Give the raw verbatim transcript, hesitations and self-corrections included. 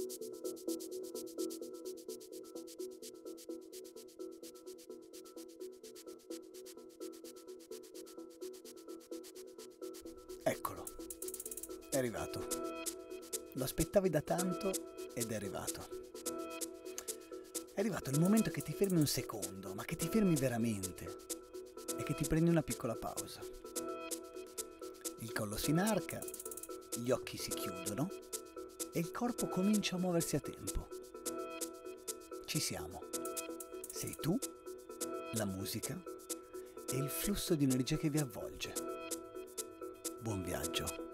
Eccolo, è arrivato. Lo aspettavi da tanto ed è arrivato. È arrivato il momento che ti fermi un secondo, ma che ti fermi veramente e che ti prendi una piccola pausa. Il collo si inarca, gli occhi si chiudono e il corpo comincia a muoversi a tempo. Ci siamo. Sei tu, la musica e il flusso di energia che vi avvolge. Buon viaggio.